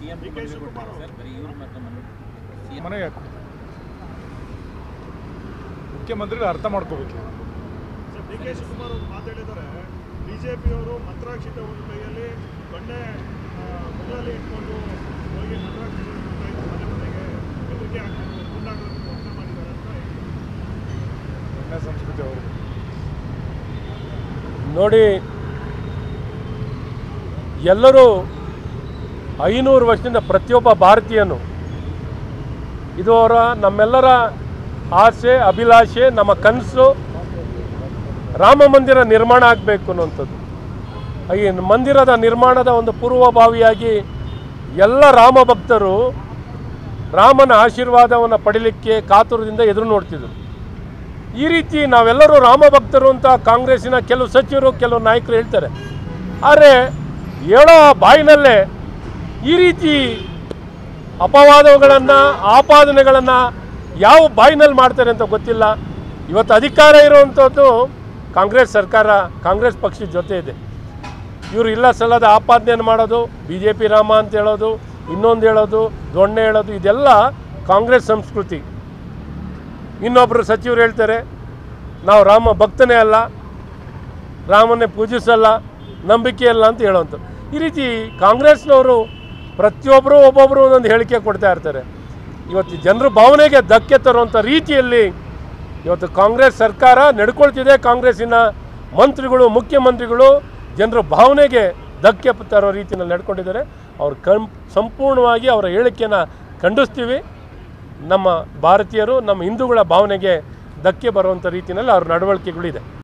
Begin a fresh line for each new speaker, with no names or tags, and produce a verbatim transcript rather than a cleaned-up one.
ಮನೆ ಮುಖ್ಯಮಂತ್ರಿಗಳು ಅರ್ಥ ಮಾಡ್ಕೋಬೇಕು.
ಡಿ ಕೆ ಶಿವಕುಮಾರ್ ಅವರು ಮಾತಾಡಿದ್ದಾರೆ, ಬಿಜೆಪಿಯವರು ಮಂತ್ರಾಕ್ಷಿತ ಒಂದು ಕೈಯಲ್ಲಿ ದೊಣ್ಣೆ ಮುಖದಲ್ಲಿ ಇಟ್ಕೊಂಡು ಹೋಗಿ ಮಂತ್ರಾಕ್ಷಿತ ಮನೆ ಮನೆಗೆ ಬೆದರಿಕೆ ಹಾಕಿದ್ರು, ಗುಂಡಾಗಳನ್ನು ವರ್ತನೆ ಮಾಡಿದ್ದಾರೆ ಅಂತ
ಸಂಸ್ಕೃತಿ ಅವರು
ನೋಡಿ. ಎಲ್ಲರೂ ಐನೂರು ವರ್ಷದಿಂದ ಪ್ರತಿಯೊಬ್ಬ ಭಾರತೀಯನು ಇದು ಅವರ ನಮ್ಮೆಲ್ಲರ ಆಸೆ, ಅಭಿಲಾಷೆ, ನಮ್ಮ ಕನಸು ರಾಮ ಮಂದಿರ ನಿರ್ಮಾಣ ಆಗಬೇಕು ಅನ್ನುವಂಥದ್ದು. ಈ ಮಂದಿರದ ನಿರ್ಮಾಣದ ಒಂದು ಪೂರ್ವಭಾವಿಯಾಗಿ ಎಲ್ಲ ರಾಮ ಭಕ್ತರು ರಾಮನ ಆಶೀರ್ವಾದವನ್ನು ಪಡೀಲಿಕ್ಕೆ ಕಾತುರದಿಂದ ಎದುರು ನೋಡ್ತಿದ್ರು. ಈ ರೀತಿ ನಾವೆಲ್ಲರೂ ರಾಮ ಭಕ್ತರು ಅಂತ ಕಾಂಗ್ರೆಸ್ಸಿನ ಕೆಲವು ಸಚಿವರು ಕೆಲವು ನಾಯಕರು ಹೇಳ್ತಾರೆ. ಆದರೆ ಹೇಳೋ ಬಾಯಿನಲ್ಲೇ ಈ ರೀತಿ ಅಪವಾದಗಳನ್ನು ಆಪಾದನೆಗಳನ್ನು ಯಾವ ಬಾಯಿನಲ್ಲಿ ಮಾಡ್ತಾರೆ ಅಂತ ಗೊತ್ತಿಲ್ಲ. ಇವತ್ತು ಅಧಿಕಾರ ಇರುವಂಥದ್ದು ಕಾಂಗ್ರೆಸ್ ಸರ್ಕಾರ, ಕಾಂಗ್ರೆಸ್ ಪಕ್ಷದ ಜೊತೆ ಇದೆ. ಇವರು ಇಲ್ಲ ಸಲ್ಲದ ಆಪಾದನೆಯನ್ನು ಮಾಡೋದು, ಬಿ ಜೆ ಪಿ ರಾಮ ಅಂತ ಹೇಳೋದು, ಇನ್ನೊಂದು ಹೇಳೋದು, ದೊಣ್ಣೆ ಹೇಳೋದು, ಇದೆಲ್ಲ ಕಾಂಗ್ರೆಸ್ ಸಂಸ್ಕೃತಿ. ಇನ್ನೊಬ್ಬರು ಸಚಿವರು ಹೇಳ್ತಾರೆ ನಾವು ರಾಮ ಭಕ್ತನೇ ಅಲ್ಲ, ರಾಮನ್ನೇ ಪೂಜಿಸಲ್ಲ, ನಂಬಿಕೆ ಅಲ್ಲ ಅಂತ ಹೇಳೋವಂಥ. ಈ ರೀತಿ ಕಾಂಗ್ರೆಸ್ನವರು ಪ್ರತಿಯೊಬ್ಬರು ಒಬ್ಬೊಬ್ಬರು ಒಂದೊಂದು ಹೇಳಿಕೆ ಕೊಡ್ತಾ ಇರ್ತಾರೆ. ಇವತ್ತು ಜನರ ಭಾವನೆಗೆ ಧಕ್ಕೆ ತರುವಂಥ ರೀತಿಯಲ್ಲಿ ಇವತ್ತು ಕಾಂಗ್ರೆಸ್ ಸರ್ಕಾರ ನಡ್ಕೊಳ್ತಿದೆ. ಕಾಂಗ್ರೆಸ್ಸಿನ ಮಂತ್ರಿಗಳು, ಮುಖ್ಯಮಂತ್ರಿಗಳು ಜನರ ಭಾವನೆಗೆ ಧಕ್ಕೆ ತರೋ ರೀತಿಯಲ್ಲಿ ನಡ್ಕೊಂಡಿದ್ದಾರೆ. ಅವ್ರು ಕಂ ಸಂಪೂರ್ಣವಾಗಿ ಅವರ ಹೇಳಿಕೆಯನ್ನು ಖಂಡಿಸ್ತೀವಿ. ನಮ್ಮ ಭಾರತೀಯರು, ನಮ್ಮ ಹಿಂದೂಗಳ ಭಾವನೆಗೆ ಧಕ್ಕೆ ಬರುವಂಥ ರೀತಿಯಲ್ಲಿ ಅವ್ರ ನಡವಳಿಕೆಗಳಿದೆ.